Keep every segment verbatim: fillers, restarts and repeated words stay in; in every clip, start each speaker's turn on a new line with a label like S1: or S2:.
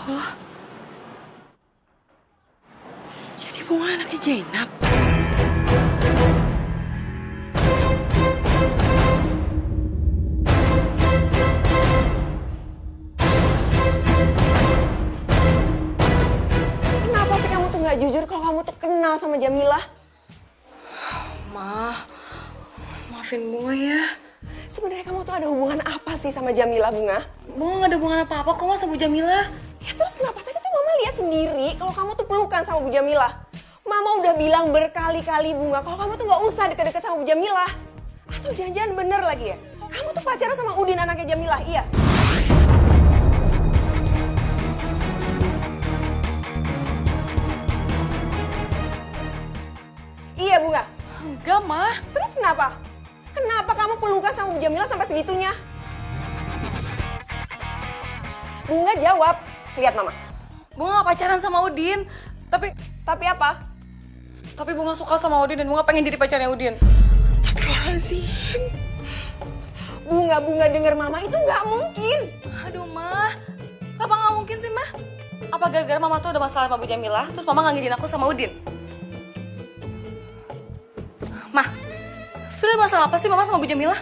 S1: Allah. Jadi Bunga anaknya Zainab.
S2: Kenapa sih kamu tuh nggak jujur kalau kamu tuh kenal sama Jamilah?
S1: Ma, maafin Bunga ya.
S2: Sebenarnya kamu tuh ada hubungan apa sih sama Jamilah, Bunga?
S1: Bunga gak ada hubungan apa-apa kok mas sama Bu Jamilah.
S2: Ya terus kenapa tadi tuh Mama lihat sendiri kalau kamu tuh pelukan sama Bu Jamilah? Mama udah bilang berkali-kali, Bunga, kalau kamu tuh nggak usah deket-deket sama Bu Jamilah. Atau jangan-jangan bener lagi ya? Kamu tuh pacaran sama Udin anaknya Jamilah, iya? Iya, Bunga?
S1: Enggak, Ma.
S2: Terus kenapa? Kenapa kamu pelukan sama Bu Jamilah sampai segitunya? Bunga jawab. Lihat Mama.
S1: Bunga gak pacaran sama Udin. Tapi
S2: Tapi apa?
S1: tapi Bunga suka sama Udin dan Bunga pengen jadi pacarnya Udin.
S2: Astagfirullahaladzim. Bunga-bunga denger Mama itu nggak mungkin.
S1: Aduh, Ma. Apa nggak mungkin sih, Ma? Apa gara-gara Mama tuh ada masalah sama Bu Jamilah, terus Mama nggak ngizinin aku sama Udin? Ma, sudah masalah apa sih Mama sama Bu Jamilah?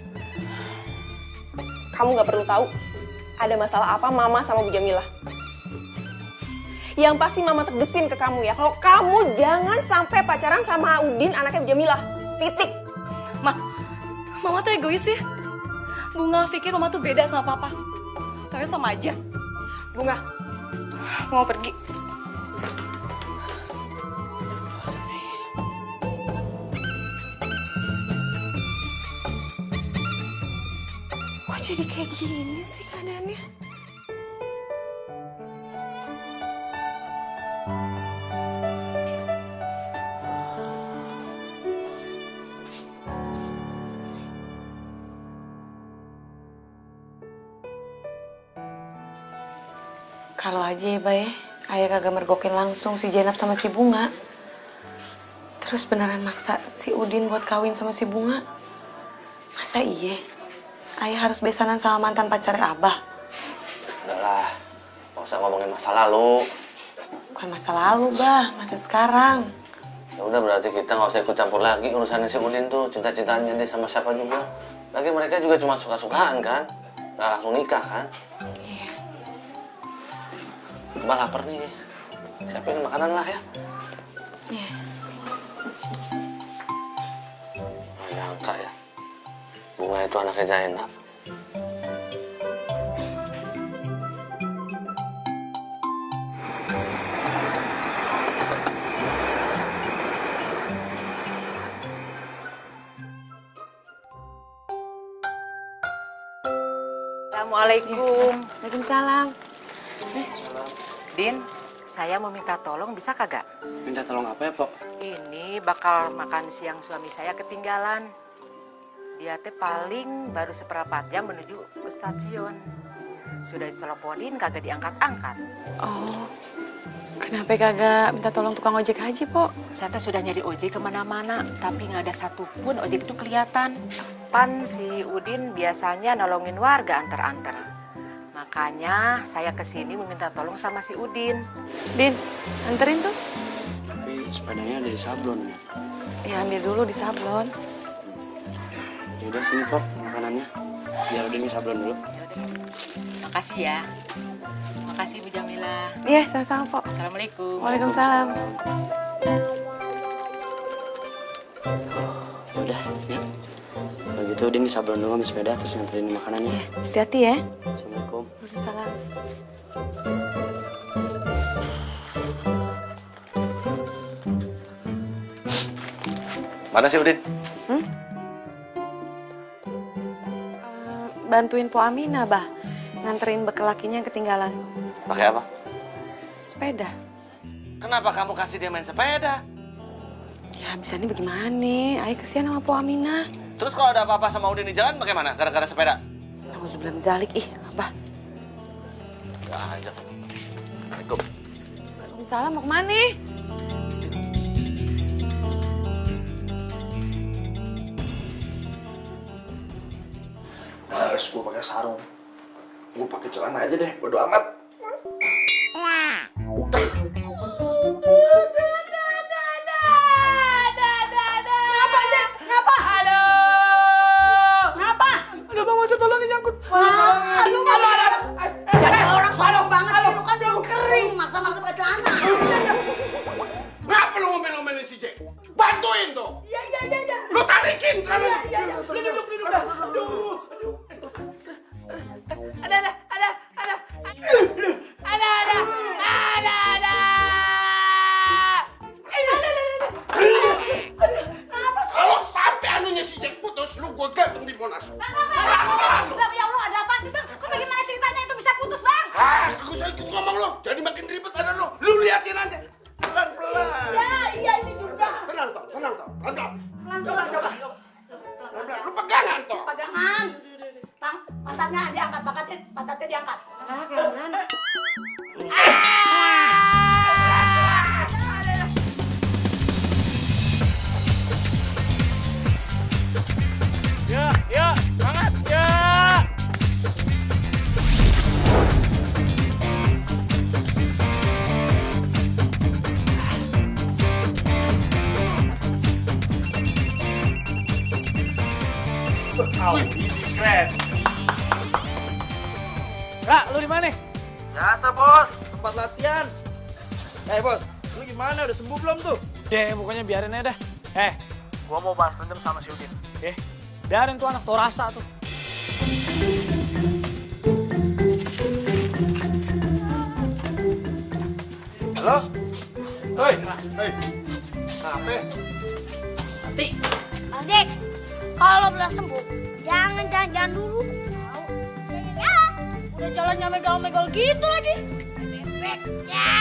S2: Kamu nggak perlu tahu ada masalah apa Mama sama Bu Jamilah. Yang pasti Mama tegesin ke kamu ya, kalau kamu jangan sampai pacaran sama Udin anaknya Bu Jamilah. Titik.
S1: Ma, Mama tuh egois ya. Bunga pikir Mama tuh beda sama Papa. Tapi sama aja.
S2: Bunga.
S1: Mau pergi.
S2: Kok jadi kayak gini sih keadaannya?
S3: Kalau aja ya, Bay, ayah kagak mergokin langsung si Zainab sama si Bunga. Terus beneran maksa si Udin buat kawin sama si Bunga. Masa iya? Ayah harus besanan sama mantan pacarnya Abah?
S4: Udahlah, nggak usah ngomongin masa lalu.
S3: Bukan masa lalu, Bah, masa sekarang.
S4: Ya udah berarti kita nggak usah ikut campur lagi urusannya si Udin tuh, cinta-cintanya dia sama siapa juga. Lagi mereka juga cuma suka-sukaan kan, nggak langsung nikah kan.
S3: Iya.
S4: Mbak lapar nih, siapin makanan lah ya.
S3: Iya.
S4: Nggak nyangka ya, Bunga itu anaknya Zainab.
S5: Assalamualaikum.
S3: Waalaikumsalam.
S5: Din, saya mau minta tolong, bisa kagak?
S6: Minta tolong apa ya, Pok?
S5: Ini bakal makan siang suami saya ketinggalan. Dia teh paling baru seperempat jam menuju ke stasiun. Sudah diteleponin, kagak diangkat-angkat.
S3: Oh, kenapa kagak minta tolong tukang ojek haji, Pok?
S5: Saya teh sudah nyari ojek kemana-mana, tapi nggak ada satupun ojek itu kelihatan. Pan si Udin biasanya nolongin warga antar-antar. Makanya saya kesini meminta tolong sama si Udin.
S3: Din, anterin tuh.
S6: Tapi sepedanya ada di sablon ya.
S3: Ya, ambil dulu di sablon.
S6: Ya udah sini, Pok, makanannya. Biar udah di sablon dulu.
S5: Yaudah. Makasih ya. Makasih Bu Jamilah.
S3: Iya, sama-sama, Pok.
S5: Assalamualaikum.
S3: Waalaikumsalam.
S6: Ya udah, ya. Kalau gitu Udin di sablon dulu ambil sepeda terus nganterin makanannya.
S3: Hati-hati ya.
S6: Assalamualaikum.
S3: Waalaikumsalam.
S4: Mana sih Udin?
S3: Hmm? Uh, bantuin Po Aminah, Bah. Nganterin bekal lakinya yang ketinggalan.
S4: Pakai apa?
S3: Sepeda.
S4: Kenapa kamu kasih dia main sepeda?
S3: Ya, bisa nih bagaimana? Ayah kesian sama Po Aminah.
S4: Terus kalau ada apa-apa sama Udin di jalan bagaimana? Gara-gara sepeda?
S3: Nauzubillah min zalik. Ih, Abah.
S4: Gak aja. Assalamualaikum.
S3: Waalaikumsalam, mau kemana?
S7: Harus gue pakai sarung. Gue pakai celana aja deh, bodo amat.
S2: Kenapa, Jack? Kenapa?
S5: Halo.
S2: Kenapa?
S7: Aduh Bang Masud, tolong nyangkut.
S2: Wah, lu mah jadi orang sombong banget sih, lu kan belum kering, maksa-maksa pakai celana.
S7: Ngapa lu ngomel-ngomelin si Jack? Bantuin tuh.
S2: Iya, iya, iya, iya.
S7: Lu tarikin celana.
S2: Iya, iya, iya.
S7: Duduk, duduk. Aduh, aduh.
S5: Ada, ada, ada, ada. Ada, ada. Ada, ada.
S7: Kalau sampai anunya si Jack putus, lu gua gantung di Monas.
S2: Bang, ya Allah, ada apa sih, Bang? Kok bagaimana ceritanya itu bisa putus, Bang?
S7: Ah, aku saya ikut ngomong lo. Jadi makin ribet ada lo. Lu liatin aja. Pelan-pelan.
S2: Ya, iya ini juga.
S7: Tenang, Tong. Tenang, Tong. Pelan-pelan.
S2: Coba, coba.
S7: Pelan-pelan. Lu pegangan, Tong.
S2: Pegangan. Tang, pantatnya diangkat, pantatnya, pantatnya diangkat.
S7: Ya, ya. Semangat, ya.
S6: Oh, ini keren.
S8: Kak, lu di mana?
S6: Biasa, Bos. Tempat latihan. Eh, Bos. Lu gimana? Udah sembuh belum tuh?
S8: Deh, pokoknya biarin aja dah. Eh, gua mau balas dendam sama si Udin. Eh, biarin tuh anak Torasa tuh.
S6: Halo? Hoi.
S7: Hei. Apa?
S6: Mati.
S9: Bang Jack, kalau belum sembuh, jangan jalan-jalan dulu. Ya, ya, ya. Udah jalannya megal-megal gitu lagi. Bebek. Ya.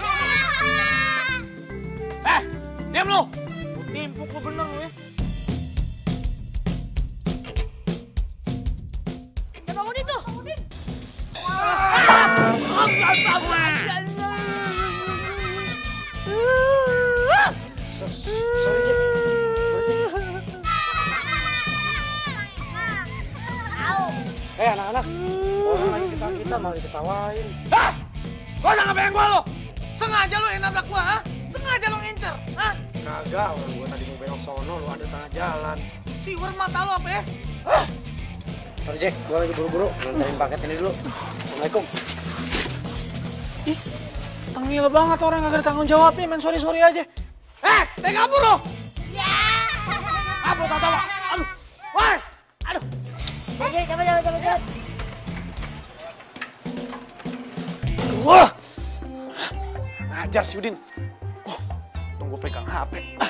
S8: Eh, diam lu. Lu timpuk lu bener lu ya.
S9: Ya Bang Udin tuh. Bang Udin.
S6: Sorry, Jack.
S8: Eh, anak-anak. Orang lagi kesakitan malah diketawain. Hah? Gua usah ngebelain gua lu. Sengaja lu yang nabrak gua, ha? Sengaja lu ngincer, ha? Kagak, orang gua tadi mau belok sono, lu ada tengah jalan. Si Ur mata lu apa ya? Hah?
S6: Sorry, Jack. Gua lagi buru-buru. Nganterin paket ini dulu. Assalamualaikum.
S8: Ih, tengil banget orang gak ada tanggung jawabnya, main sorry-sorry aja. Eh, tega kabur lu!
S9: Ya.
S8: Apa lu kata lu? Aduh, woi! Aduh!
S9: Jack, Jack, coba, coba, coba, coba.
S8: Wah! Ngajar si Udin. Oh, tunggu pegang H P. Ah.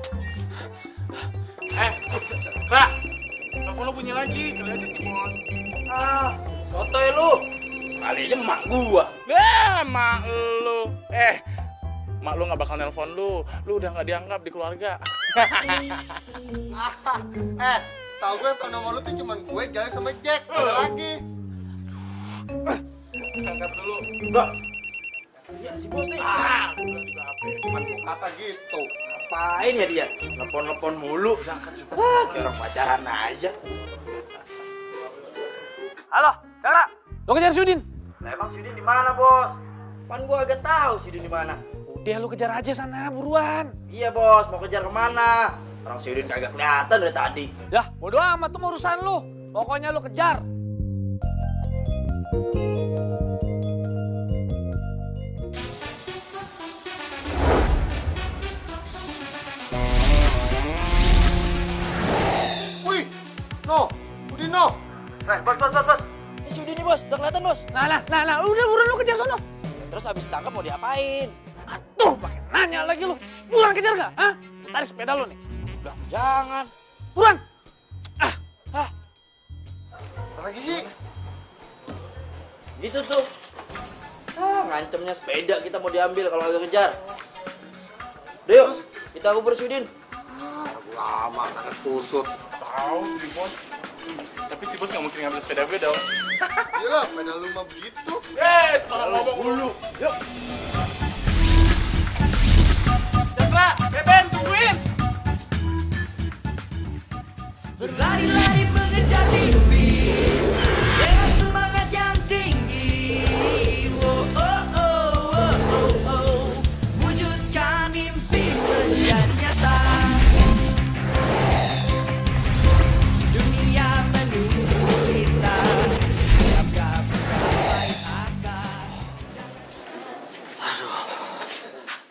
S7: Eh, Kak. Telepon lu bunyi lagi. Kali aja si Bos.
S6: Ah, sotoy lu. Kali aja emak gua.
S7: Ya, mak lu. Eh, mak lu gak bakal nelpon lu. Lu udah gak dianggap di keluarga.
S10: Eh, setahu gue yang tau nama lu tuh cuman gue, Jalan sama Jack. Ada lagi.
S7: Angkat dulu.
S6: Enggak. Iya, si Bos nih.
S7: Ah, udah juga H P.
S10: Cuman gue kata gitu.
S6: Ngapain ya dia? Telepon-telepon mulu. Ah, kayak orang pacaran aja.
S8: Halo, Cakra. Lo kejar si Udin.
S6: Lah emang si Udin di mana, Bos? Pan gua agak tahu si Udin di mana.
S8: Udah lu kejar aja sana buruan.
S6: Iya, Bos. Mau kejar kemana? Orang si Udin kagak kelihatan dari tadi.
S8: Yah, bodo amat tuh urusan lu. Pokoknya lu kejar.
S10: Wih, no, Udin no.
S6: Eh, Bos, Bos, Bos, Bos. Ini si Udin nih, Bos. Udah kelihatan, Bos.
S8: Nah, nah, nah, nah, udah buruan lu kejar sono.
S6: Terus habis ditangkap mau diapain?
S8: Aduh, pakai nanya lagi lu. Buruan kejar gak? Hah? Tarik sepeda lu nih.
S6: Udah, jangan.
S8: Buruan. Ah,
S6: Hah?
S10: Apa lagi sih?
S6: Gitu tuh. Ah, ngancemnya sepeda kita mau diambil kalau agak ngejar. Udah yuk, kita kubur si Udin.
S10: Lagu lama, anak tusuk.
S7: Tahu si Bos. Tapi si Bos gak mungkin ngambil sepeda gue dong.
S10: Iyalah, sepeda lu mah begitu.
S7: Eh, sekarang ngomong dulu. Yuk. Cakra, Beben, tungguin.
S11: Berlari-lari mengejar mimpi dengan semangat yang tinggi. Oh, oh, oh, oh, oh, oh.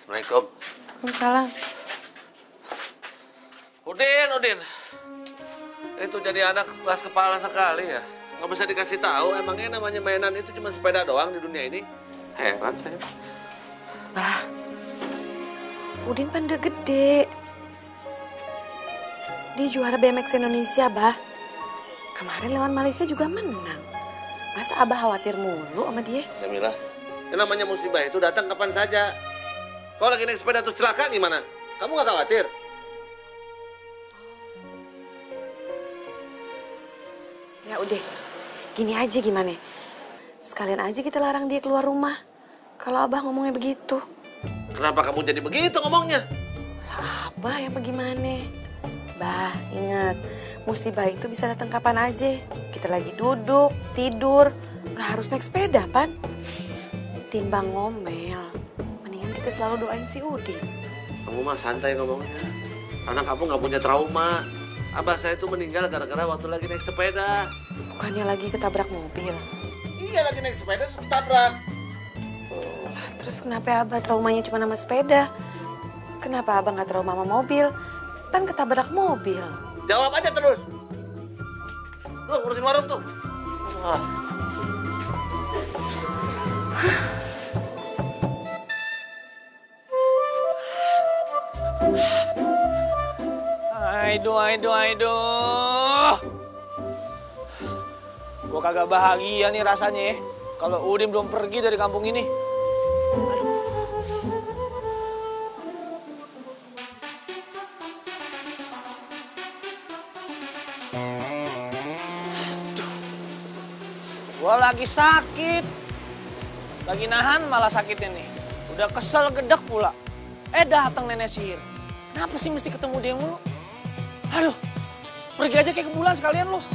S4: Assalamualaikum.
S3: Waalaikumsalam.
S4: Udin, Udin. Itu jadi anak kelas kepala sekali ya. Nggak bisa dikasih tahu, emangnya namanya mainan itu cuma sepeda doang di dunia ini? Heran saya.
S3: Bah, Udin kan udah gede. Dia juara B M X Indonesia, Bah. Kemarin lawan Malaysia juga menang. Masa Abah khawatir mulu sama dia?
S4: Jamila, yang namanya musibah itu datang kapan saja. Kalau lagi naik sepeda terus celaka gimana? Kamu nggak khawatir?
S3: Ya udah, gini aja gimana? Sekalian aja kita larang dia keluar rumah. Kalau Abah ngomongnya begitu.
S4: Kenapa kamu jadi begitu ngomongnya?
S3: Lah Abah yang bagaimana? Bah, ingat, musibah itu bisa datang kapan aja. Kita lagi duduk, tidur, nggak harus naik sepeda, Pan. Timbang ngomel, mendingan kita selalu doain si Udin.
S4: Kamu mah santai ngomongnya. Karena kamu nggak punya trauma. Abah saya itu meninggal gara-gara waktu lagi naik sepeda.
S3: Bukannya lagi ketabrak mobil?
S4: Iya, lagi naik sepeda terus ketabrak.
S3: Lah, terus kenapa Abah traumanya cuma sama sepeda? Kenapa Abah nggak trauma sama mobil? Kan ketabrak mobil.
S4: Jawab aja terus. Lu ngurusin warung tuh. Ah.
S8: Aiduh, aiduh, aiduh. Gue kagak bahagia nih rasanya ya. Kalau Udin belum pergi dari kampung ini. Aduh. Gue lagi sakit. Lagi nahan malah sakitnya nih. Udah kesel gedek pula. Eh datang nenek sihir. Kenapa sih mesti ketemu dia mulu? Aduh, pergi aja kayak ke bulan sekalian lu.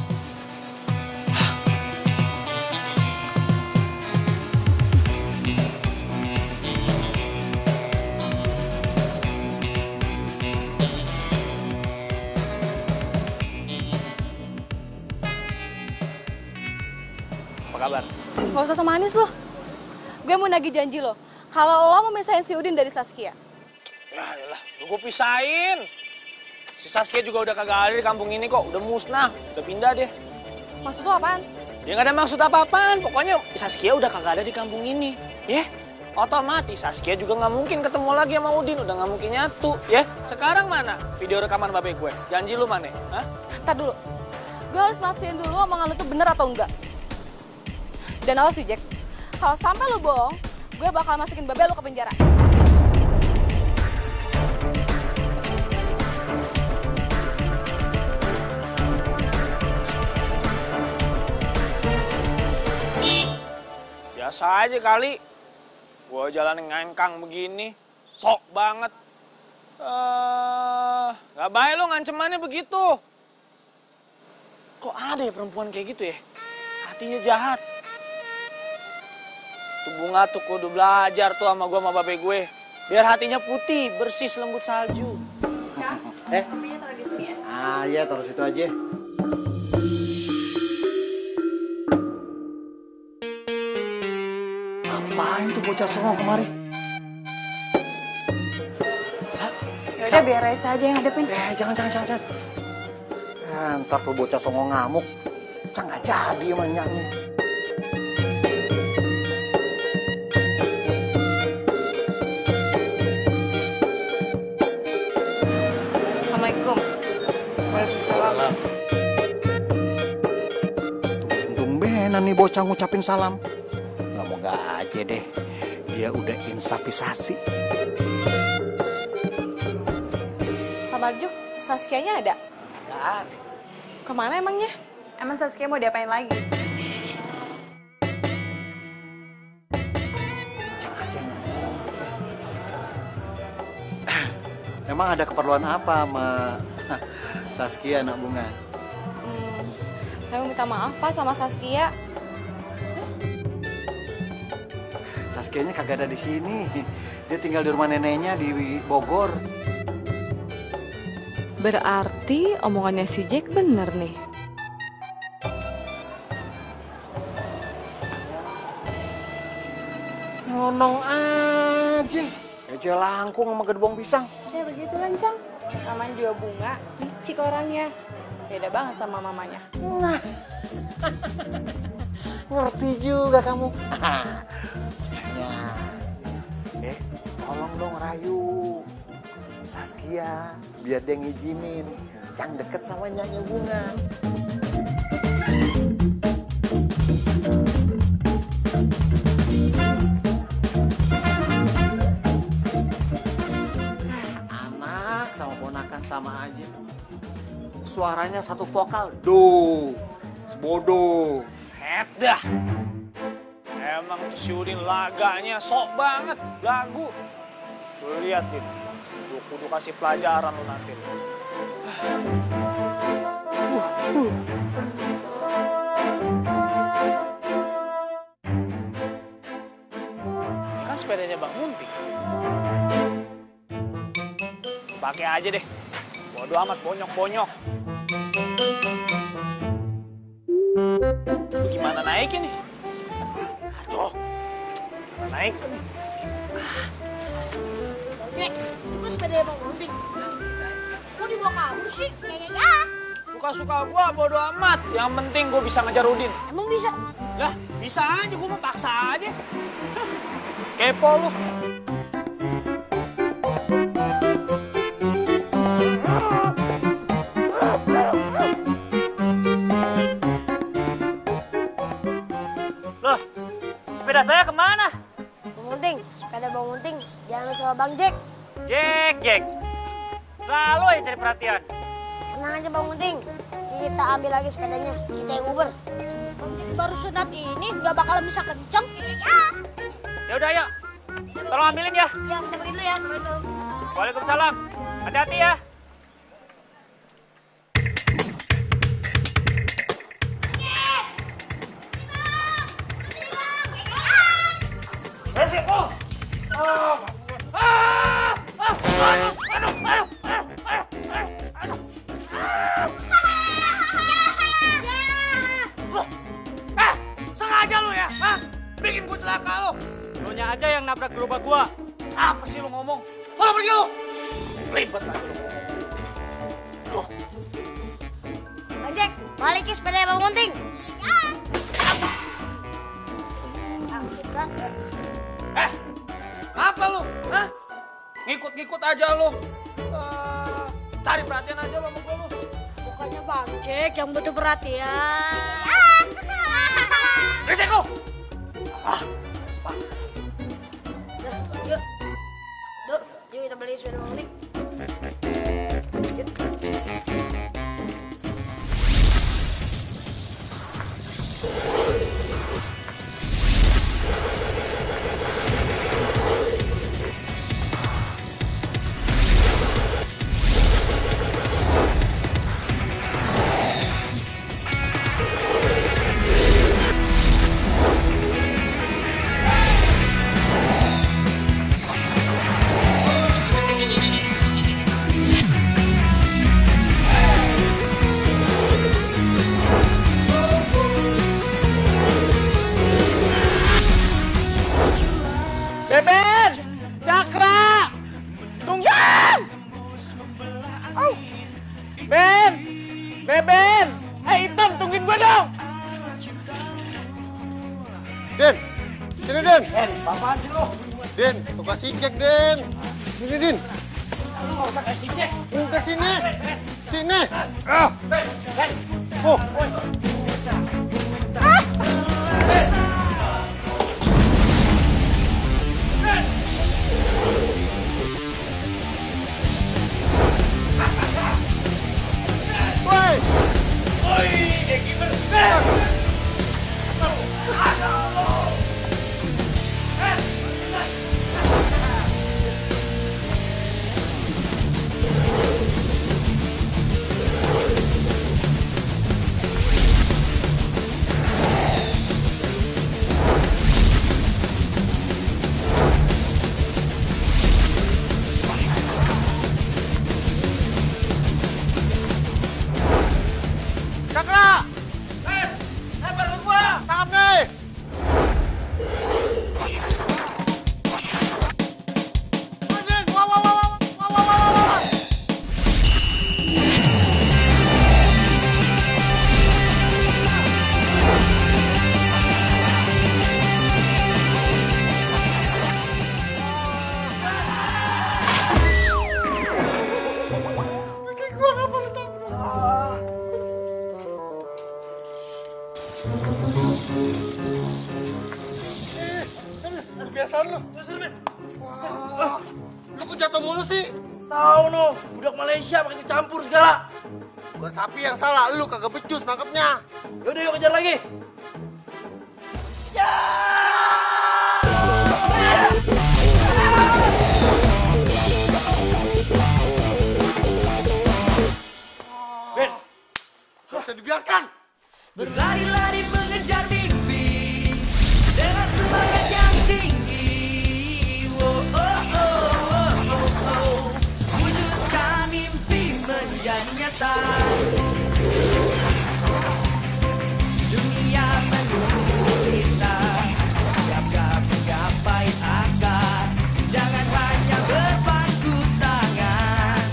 S8: Apa kabar?
S1: Gak usah so manis lo. Gue mau nagih janji lo. Kalau lo mau misahin si Udin dari Saskia.
S8: Ya yalah, gue pisahin. Si Saskia juga udah kagak ada di kampung ini kok, udah musnah, udah pindah deh.
S1: Maksud lo apaan?
S8: Ya nggak ada maksud apa-apaan, pokoknya Saskia udah kagak ada di kampung ini, ya. Otomatis Saskia juga nggak mungkin ketemu lagi sama Udin, udah nggak mungkin nyatu, ya. Sekarang mana video rekaman babe gue? Janji lu mana? Hah?
S1: Ntar dulu, gue harus mastiin dulu omongan lo tuh bener atau enggak. Dan awas sih Jack, kalau sampai lo bohong, gue bakal masukin babe lo ke penjara.
S8: Biasa aja kali. Gua jalan ngangkang begini, sok banget. Eh, nggak baik lo ngancemannya begitu. Kok ada ya perempuan kayak gitu ya? Hatinya jahat. Tuh Bunga tuh kudu belajar tuh sama gua sama babe gue. Biar hatinya putih, bersih selembut salju.
S10: Kak, eh? Kopinya taruh di sini ya? Ah iya, taruh situ aja. Ngapain tuh bocah songong kemari? Sa,
S3: Ya udah biar Raisa aja yang hadapin.
S10: Eh, jangan, jangan, jangan. jangan. Ah, ntar tuh bocah songong ngamuk. Cang nggak jadi sama nyaknya.
S1: Assalamualaikum.
S3: Waalaikumsalam.
S10: Tumben-tumbenan nih bocah ngucapin salam. Moga aja deh, dia udah insapisasi.
S1: Pak Marjuk, Saskianya ada?
S8: Nggak ada.
S1: Kemana emangnya?
S12: Emang Saskia mau diapain lagi?
S10: Emang ada keperluan apa sama Saskia, anak Bunga?
S1: Hmm, saya mau minta maaf Pak sama Saskia.
S10: Saskianya kagak ada di sini. Dia tinggal di rumah neneknya di Bogor.
S1: Berarti omongannya si Jack bener nih.
S10: Ngomong aja. Aja langkung sama gedebong pisang.
S12: Ya begitu Lancang. Namanya juga bunga, licik orangnya. Beda banget sama mamanya.
S10: Nah. Ngerti juga kamu. Ya. Eh, tolong dong rayu Saskia biar dia ngizinin Cang deket sama Nyanyi Bunga. Anak sama ponakan sama aja. Suaranya satu vokal, do, bodoh.
S8: Het dah. Emang tuh si Udin laganya sok banget, lagu. Lu lihat Din, lu kudu kasih pelajaran lu nanti. Uh, uh. Ini kan sepedanya Bang Munting. Pakai aja deh. Bodo amat bonyok-bonyok. Gimana naikin nih? Aduh. Naik.
S9: Jack, itu kan sepeda Bang Munting. Kok dibawa kabur sih? Ya, ya, ya.
S8: Suka-suka gua bodo amat. Yang penting gua bisa ngejar Udin.
S9: Emang bisa?
S8: Lah, bisa aja. Gua mau paksa aja. Kepo lu.
S13: Loh, sepeda saya kemana?
S9: Bang Munting, sepeda Bang Munting diambil sama Bang Jack.
S13: Jack, Jack. Selalu aja cari perhatian.
S9: Tenang aja Bang Munting, kita ambil lagi sepedanya, kita yang Uber. Bang Jack baru sunat ini nggak bakalan bisa kenceng. Ya.
S13: Ya udah, yuk. Tolong ambilin ya.
S9: Ya, kita pergi dulu ya. Assalamualaikum.
S13: Waalaikumsalam. Hati-hati ya. Resiko. Oh. Ah! Ah! Aduh, aduh, aduh, aduh, aduh, aduh.
S8: Loh, eh, sengaja lu ya? Hah? Bikin gua celaka lu.
S13: Lu nya aja yang nabrak gerobak gua.
S8: Apa sih lu ngomong? Kalau pergi lu. Ribet lagi lu. Loh.
S9: Bang Jack, balikin sepeda Bang Munting. Ya.
S8: Eh, apa lu? Hah? Ngikut-ngikut aja lu. Uh, cari perhatian aja lu sama gua lu.
S9: Bukannya Bang Jack yang butuh perhatian.
S8: Berisik lu! Ah,
S9: Nah, yuk. Tuh, yuk kita beli sepeda Bang Munting. Yuk.
S8: Beben! Cakra! Tunggu! Oh. Ben! Beben! Eh, Hitam, tungguin gua dong!
S10: Din, sini Din.
S8: Ben, apaan sih lu?
S10: Din, tukang sijek Din. Sini Din.
S8: Lu nggak usah kasih cek.
S10: Udah sini. Sini.
S8: Ah! Ben, Ben!
S10: Oh. Woi!
S8: Oi, kayak gimana? Ben!
S14: mulu sih?
S6: Tahu no, budak Malaysia pakai kecampur segala.
S14: Bukan sapi yang salah, lu kagak becus nangkepnya.
S6: Yaudah yuk kejar lagi.
S14: Ben, gak bisa dibiarkan.
S11: Berlari-lari mengejar mimpi dengan semangat yang tinggi. Oh, oh, oh, oh, oh, oh. Wujudkan mimpi menjadi nyata. Dunia menunggu kita, siapkah menggapai asa? Jangan hanya berpangku tangan.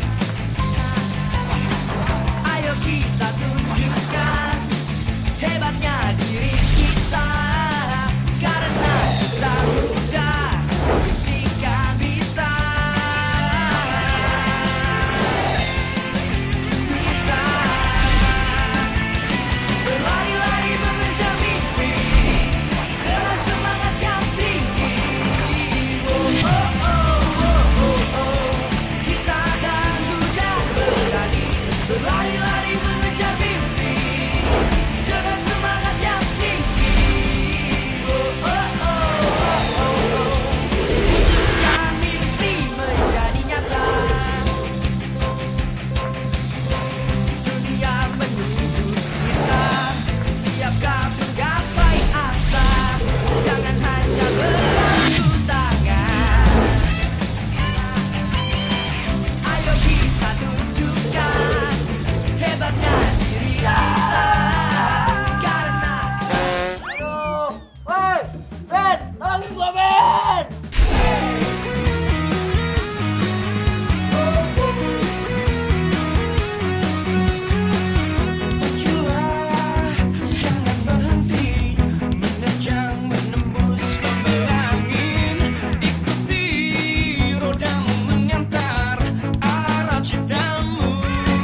S11: Ayo kita tunjukkan hebatnya diri kita, karena kita muda, buktikan bisa. Bisa berlari-lari mengejar mimpi dengan semangat yang tinggi. Oh, oh, oh, oh, oh, oh. Kita dan muda berani berlari-lari mengejar mimpi dengan semangat yang tinggi. Oh, oh, oh, oh, oh, oh. Wujudkan mimpi menjadi nyata. Dunia menunggu kita, siapkah menggapai asa? Jangan hanya berpangku tangan. Ayo kita tunjukkan hebatnya diri kita, karena
S6: Aduh, woi, Ben, tolongin gua Ben.
S11: berjuang, jangan berhenti, menerjang, menembus gelombang angin. Ikuti rodamu mengantar arah cintamu.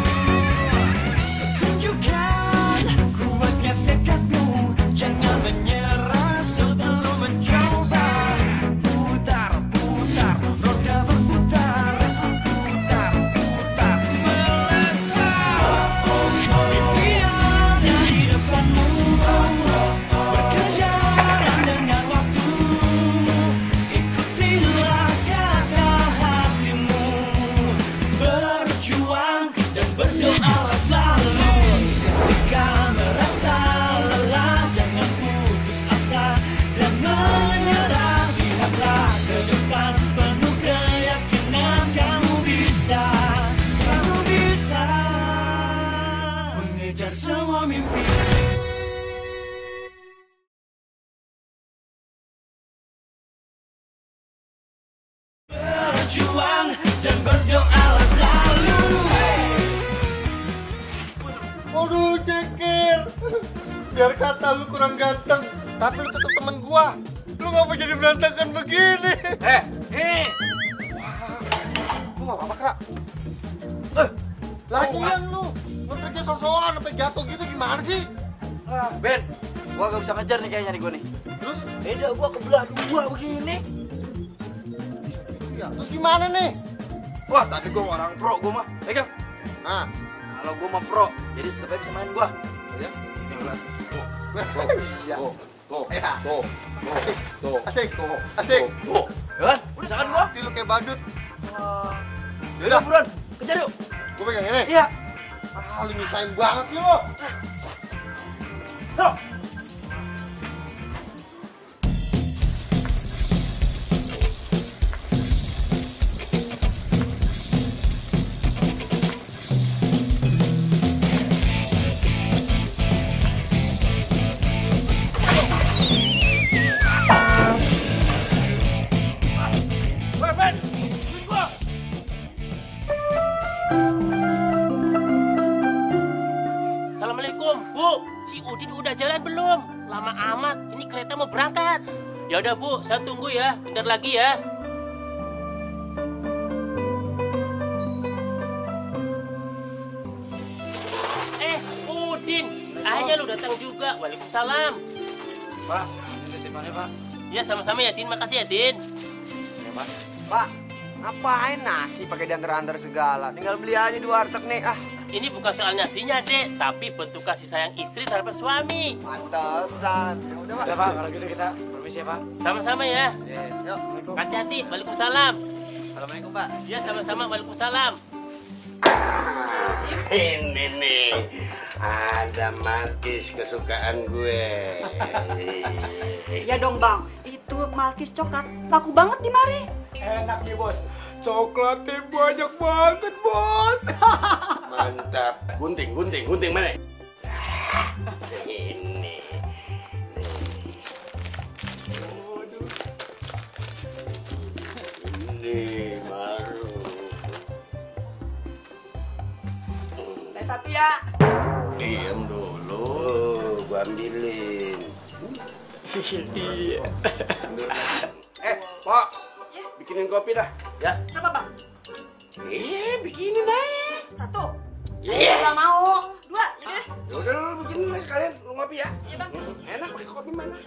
S11: Tunjukkan kuatnya tekadmu, jangan menyerah sebelum mencoba. Putar, putar, roda berputar, putar, putar, melesat. Impian di depanmu, berkejaran dengan waktu. Ikutilah kata hatimu, berjuang dan berdoalah selalu. Ketika merasa lelah, jangan putus asa dan menyerah. Lihatlah ke depan penuh keyakinan, kamu bisa, kamu bisa mengejar semua mimpi. Berjuang dan berdoalah selalu.
S14: Waduh, Cekir. Biar kata lu kurang ganteng, tapi lu tetap temen gua. Lu ngapa jadi berantakan begini?
S8: Eh, eh.
S14: Lu gak apa-apa, Krak? Eh, lagian lu. Lu kerja sosokan sampai jatuh gitu gimana sih?
S6: Ah, Ben, gua gak bisa ngejar nih kayaknya nih gua nih.
S14: Terus?
S6: Beda gua kebelah dua begini.
S14: Ya, terus gimana nih?
S6: Wah, tapi gua orang pro gua mah. Pegang.
S14: Nah,
S6: kalau gua mah pro, jadi tetep aja bisa main gua. Ya.
S14: Tuh,
S6: Tuh, tuh,
S14: ya.
S6: tuh, tuh, tuh,
S14: Asik,
S6: tuh,
S14: asik.
S6: tuh. Ya kan? Udah jangan gua.
S14: Hati lu kayak badut.
S6: Yaudah, buruan. Kejar yuk.
S14: Gua pegang ini?
S6: Iya.
S14: Ah, lu nyusahin banget sih lu.
S6: Tuh. Woi, Ben. Tungguin gua.
S15: Assalamualaikum, Bu. Si Udin udah jalan belum? Lama amat. Ini kereta mau berangkat. Ya udah, Bu. Saya tunggu ya. Bentar lagi ya. Eh, Udin. Akhirnya lu datang juga. Waalaikumsalam.
S8: Pak, ini titipannya, Pak.
S15: Ya, sama-sama ya, Din. Makasih ya, Din.
S8: Ya, Pak.
S6: Pak,
S16: Ngapain nasi pakai diantar-antar segala? Tinggal beli aja di warteg nih. Ah,
S15: Ini bukan soal nasinya, Dek, tapi bentuk kasih sayang istri terhadap suami.
S16: Pantesan. Ya udah, Pak.
S8: Udah, Pak, kalau gitu kita permisi ya, Pak.
S15: Sama-sama ya.
S16: Yuk.
S15: Hati-hati. Waalaikumsalam.
S16: Assalamualaikum, Pak.
S15: Iya, sama-sama. Waalaikumsalam.
S17: Ini nih, ada markis kesukaan gue.
S18: Iya dong, Bang. Itu markis coklat. Laku banget di mari.
S8: Enak nih, Bos. Coklatnya banyak banget, Bos.
S17: Mantap. Gunting, gunting, gunting mana? Ini. Ini baru.
S18: Saya satu ya.
S17: Diam dulu, gua ambilin.
S8: Iya.
S17: Eh, Pak. Bikinin kopi dah, ya.
S18: Apa, Bang?
S17: Eh, bikinin aja.
S18: Satu.
S17: Iya.
S18: Saya nggak mau. Dua, ya deh.
S17: Ya udah lu bikinin aja sekalian, lu ngopi ya.
S18: Iya, Bang.
S17: Enak pakai kopi mana?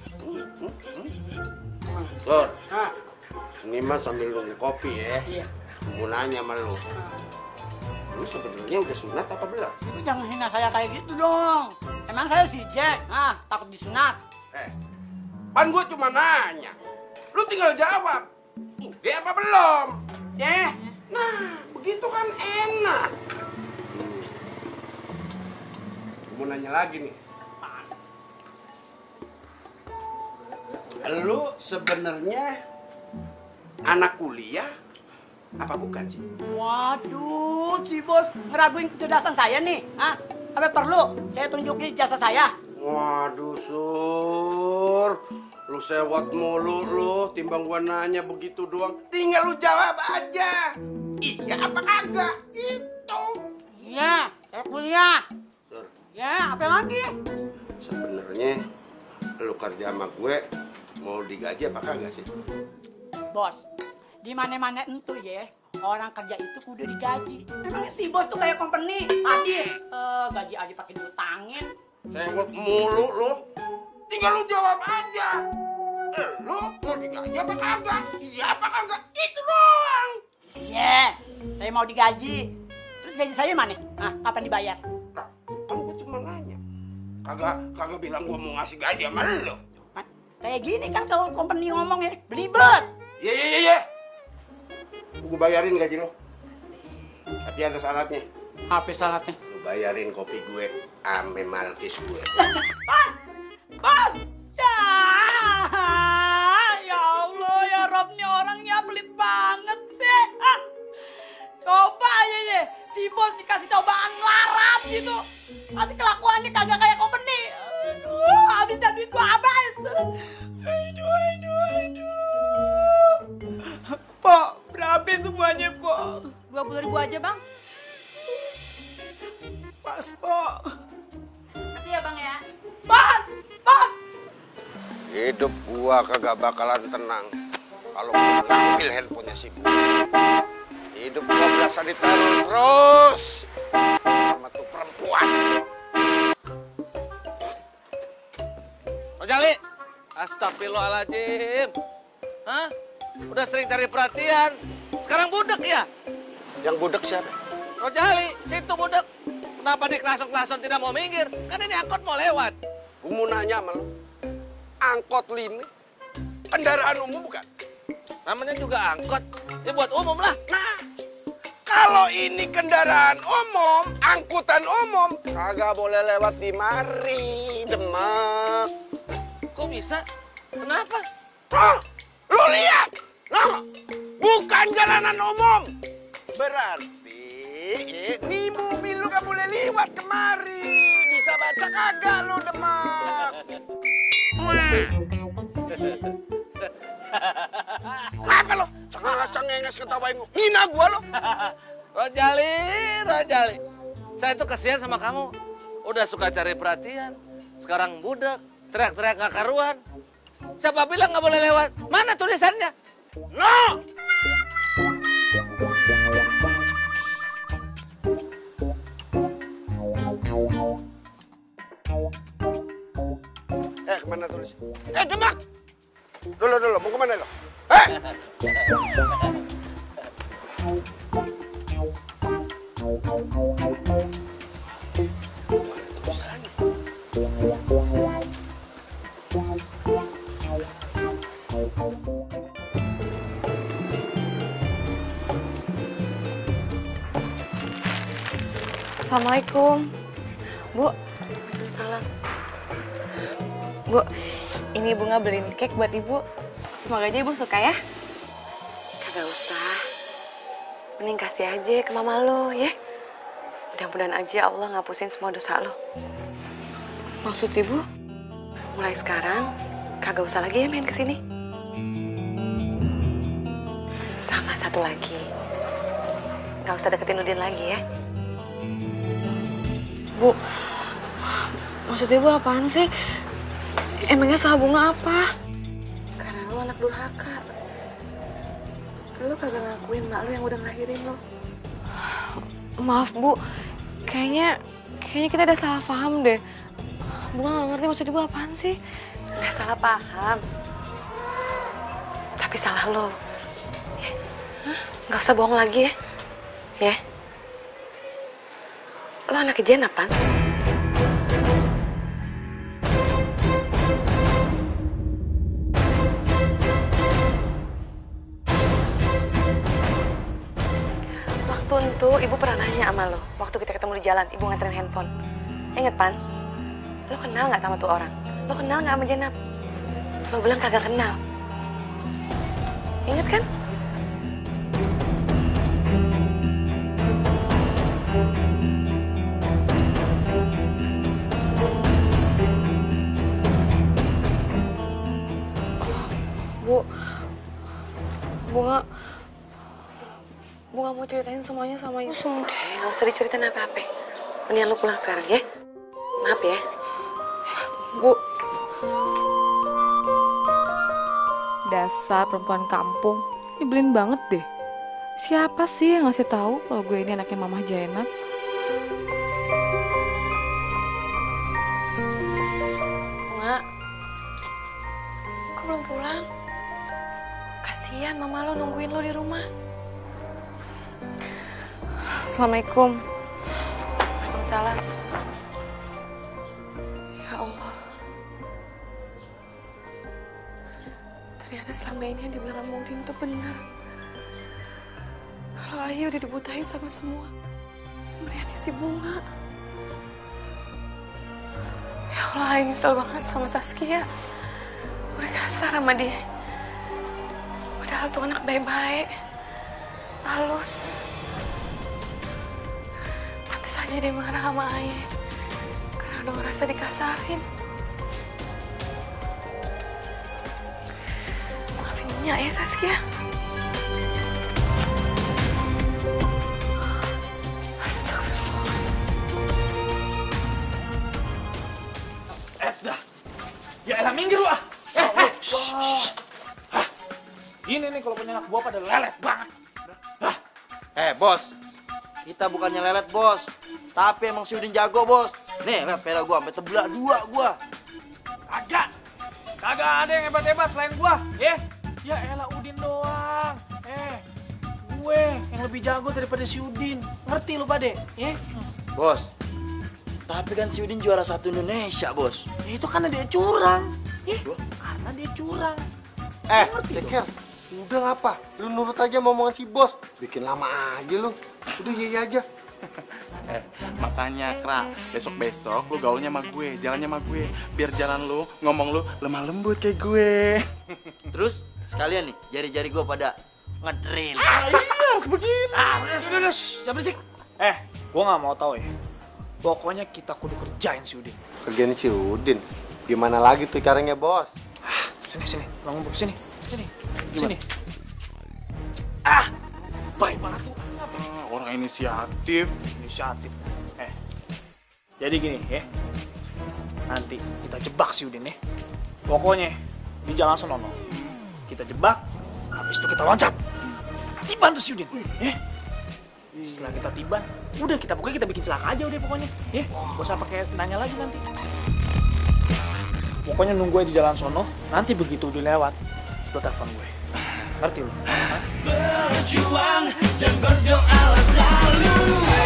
S17: Lor. Ini mah sambil nunggu kopi ya.
S18: Iya.
S17: Mau nanya sama lu. Lu sebenarnya udah sunat apa belum?
S18: Lu jangan hina saya kayak gitu dong. Emang saya si Jack. Ah, takut disunat.
S17: Eh, pan gua cuma nanya. Lu tinggal jawab. Udah apa belum?
S18: Deh.
S17: Nah, begitu kan enak. Mau nanya lagi nih. Lu sebenarnya anak kuliah apa bukan sih?
S18: Waduh, si Bos ngeraguin kecerdasan saya nih. Ah, apa perlu saya tunjukin jasa saya?
S17: Waduh, Sur. Lu sewot mulu lu, timbang gua nanya begitu doang. Tinggal lu jawab aja. Iya apa kagak? Itu.
S18: Iya, saya kuliah.
S17: Sur.
S18: Ya, apa lagi?
S17: Sebenarnya lu kerja sama gue mau digaji apa kagak sih?
S18: Bos, di mana-mana entu ya, orang kerja itu kudu digaji. Emangnya si Bos tuh kayak company, sadis. Eh, gaji aja pakai diutangin.
S17: Sewot mulu lu. Tinggal lu jawab aja. Eh, lu mau digaji apa kagak? Iya apa kagak? Itu doang.
S18: Iya, saya mau digaji. Terus gaji saya mana? Ah, kapan dibayar?
S17: Nah, kan gue cuma nanya. Kagak, kagak bilang gue mau ngasih gaji sama lu.
S18: Kayak gini kan kalau company ngomong ya, belibet.
S17: Iya, iya, iya, iya. Gue bayarin gaji lo. Tapi ada syaratnya.
S18: Apa syaratnya?
S17: Lu bayarin kopi gue ame malkis gue.
S18: Bos! Bos! Ya! Ya Allah, ya Rob, nih orangnya pelit banget sih. Ah. Coba aja deh, si Bos dikasih cobaan larat gitu. Nanti kelakuannya kagak kayak company. Aduh, habis dan duit gua habis. Aduh, aduh, aduh. Pok, berapa semuanya, Pok?
S1: dua puluh ribu aja, Bang.
S18: Pas, Pok.
S1: Makasih ya, Bang ya.
S18: Pas! Pas!
S17: Hidup gua kagak bakalan tenang kalau gua ngambil handphonenya si Bu. Hidup gua berasa diteror terus sama tuh perempuan.
S4: Ojali, astagfirullahaladzim. Hah? Udah sering cari perhatian, sekarang budek ya?
S17: Yang budek siapa?
S4: Ojali, situ budek. Kenapa di klason-klason tidak mau minggir? Kan ini angkot mau lewat.
S17: Gua mau nanya sama lu. Angkot ini kendaraan umum bukan?
S4: Namanya juga angkot, ya buat umum lah.
S17: Nah, kalau ini kendaraan umum, angkutan umum, kagak boleh lewat di mari, Demak.
S4: Kok bisa? Kenapa?
S17: Loh, lu lihat, loh, bukan jalanan umum. Berarti ini mobil lu gak boleh lewat kemari. Bisa baca kagak lu, Demak? Apa lo? Cengenges-cengenges ketawain gua. Hina gua lo.
S4: Rojali, Rojali. Saya tuh kasihan sama kamu. Udah suka cari perhatian. Sekarang budak. Teriak-teriak gak karuan. Siapa bilang gak boleh lewat? Mana tulisannya?
S17: No! Eh, kemana tulis? Eh, Demak! Dulu, dulu, mau kemana lo? Eh!
S3: Assalamualaikum. Bu. Salam. Bu, ini bunga beliin cake buat ibu. Semoga aja ibu suka ya. Kagak usah. Mending kasih aja ke mama lo ya. Mudah-mudahan aja Allah ngapusin semua dosa lo. Maksud ibu, mulai sekarang kagak usah lagi ya main kesini. Sama satu lagi, gak usah deketin Udin lagi ya. Bu, maksud ibu apaan sih? Emangnya salah bunga apa? Karena lo anak durhaka. Lo kagak ngakuin mak lo yang udah ngelahirin lo. Maaf bu, kayaknya kayaknya kita udah salah paham deh. Bunga gak ngerti maksud ibu apaan sih? Gak salah paham, tapi salah lo. Ya. Gak usah bohong lagi ya. Ya. Lo anak kejadian apaan? Waktu itu ibu pernah nanya sama lo, waktu kita ketemu di jalan, ibu nganterin handphone. Ingat Pan? Lo kenal nggak sama tuh orang? Lo kenal nggak sama Jenab? Lo bilang kagak kenal. Ingat kan? Bu, Bunga, Bunga mau ceritain semuanya sama ibu. Udah, nggak usah diceritain apa-apa. Mendingan lo pulang sekarang ya. Maaf ya. Bu.
S1: Dasar perempuan kampung, nyebelin banget deh. Siapa sih yang ngasih tahu kalau gue ini anaknya Mamah Jainab?
S3: Bunga, kok belum pulang? Kasihan mama lo nungguin lo di rumah.
S1: Assalamualaikum.
S3: Waalaikumsalam. Ya Allah. Ternyata selama ini yang dibilang sama Udin itu benar. Kalau Ayah udah dibutain sama semua. Meriani si Bunga. Ya Allah, Ayah nyesel banget sama Saskia. Udah kasar sama dia. Padahal tuh anak baik-baik. Halus. Pantes aja dia marah sama Ayah. Karena udah ngerasa dikasarin. Maafin Nya ya Saskia.
S8: Eh, dah. Ya elah, minggir lu ah. Eh, eh. Hah. Ini nih kalau punya anak buah pada lelet banget.
S6: Hah. Eh, bos. Kita bukannya lelet, bos. Tapi emang si Udin jago, bos. Nih, lihat sepeda gua sampai tebelah dua gua.
S8: Kagak. Kagak ada yang hebat-hebat selain gua, ya. Ya elah Udin doang. Eh, gue yang lebih jago daripada si Udin. Ngerti lu pade, ya?
S6: Bos. Tapi kan si Udin juara satu Indonesia, bos.
S8: Ya, itu karena dia curang. Eh, karena dia curang.
S14: Eh, Ceker, udah ngapa? Lu nurut aja sama omongan si bos. Bikin lama aja lu. Udah iya aja.
S7: Eh, makanya Kra, besok-besok lu gaulnya sama gue, jalannya sama gue. Biar jalan lu, ngomong lu lemah lembut kayak gue.
S6: Terus sekalian nih, jari-jari gue pada ngedrill.
S8: Ah, iya, harus begini. Ah, udah, udah, udah, jangan berisik. Eh, gue gak mau tahu ya. Pokoknya kita kudu kerjain si Udin.
S14: Kerjain si Udin? Gimana lagi tuh caranya, bos?
S8: Ah, sini, sini. Bangun, sini. Sini. Sini. Ah, baik banget tuh.
S7: Orang inisiatif.
S8: Inisiatif. Eh, jadi gini ya. Nanti kita jebak si Udin ya. Pokoknya di jalan Sonono. Kita jebak, habis itu kita loncat. Tiban tuh si Udin. Ya. Setelah kita tiban, udah kita pokoknya kita bikin celaka aja udah pokoknya. Ya, gak usah pakai nanya lagi nanti. Pokoknya nunggu aja di jalan sono, nanti begitu udah lewat, lo telepon gue. Ngerti lo?
S11: Berjuang dan berdoa selalu.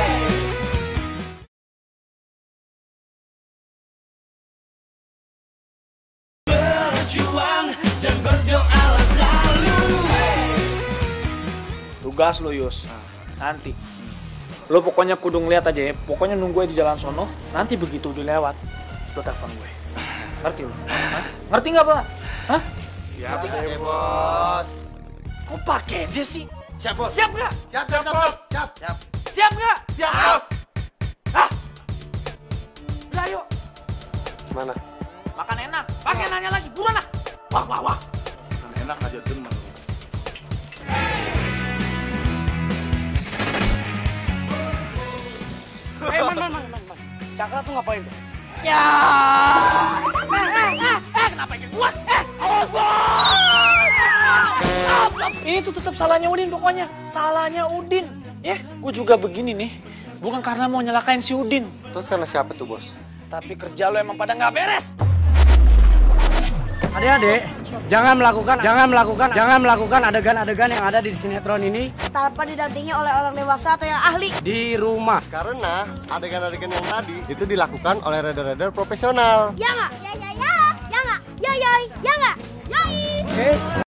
S11: Berjuang dan berdoa selalu.
S8: Tugas lo Yus, nanti Lo pokoknya kudu ngeliat aja ya, pokoknya nunggu aja di jalan sono, nanti begitu udah lewat, lo telepon gue. Ngerti lo? Hah? Ngerti nggak, Pak? Hah?
S14: Siap deh, Bos.
S8: Kok pakai dia sih?
S14: Siap, Bos.
S8: Siap nggak?
S14: Siap, siap, siap, siap. Siap.
S8: Siap nggak?
S14: Siap.
S8: Hah? Udah ayo.
S14: Mana?
S8: Makan enak, pakai nanya lagi, buruan lah. Wah, wah, wah.
S7: Makan enak aja demen.
S8: Eh, man, man, man, man, man. Cakra tuh ngapain tuh?
S18: Ya.
S8: Eh, eh, eh, eh, kenapa aja gua? Eh, awas, Bos! Ini tuh tetap salahnya Udin pokoknya. Salahnya Udin. Ya, gua juga begini nih. Bukan karena mau nyelakain si Udin.
S14: Terus karena siapa tuh, Bos?
S8: Tapi kerja lo emang pada nggak beres.
S19: Adik-adik, jangan melakukan, jangan melakukan, jangan melakukan adegan-adegan yang ada di sinetron ini
S9: Tanpa didampingi oleh orang dewasa atau yang ahli.
S19: di rumah.
S14: Karena adegan-adegan yang tadi itu dilakukan oleh rider-rider profesional.
S9: Ya nggak? Ya ya ya. Ya nggak? Ya ya ya nggak? Yoi.
S19: Oke.